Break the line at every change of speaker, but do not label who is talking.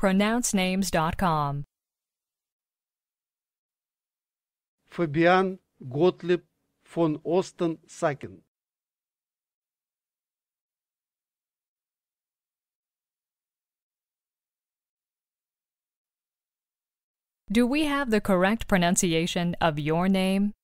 easytopronouncenames.com.
Fabian Gottlieb von Osten-Sacken.
Do we have the correct pronunciation of your name?